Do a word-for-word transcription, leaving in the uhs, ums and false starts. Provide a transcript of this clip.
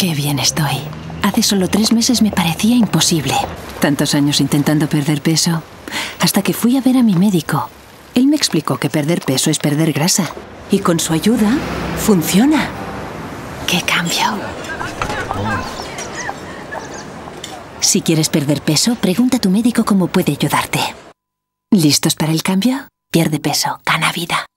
Qué bien estoy. Hace solo tres meses me parecía imposible. Tantos años intentando perder peso, hasta que fui a ver a mi médico. Él me explicó que perder peso es perder grasa. Y con su ayuda, funciona. ¡Qué cambio! Si quieres perder peso, pregunta a tu médico cómo puede ayudarte. ¿Listos para el cambio? Pierde peso, gana vida.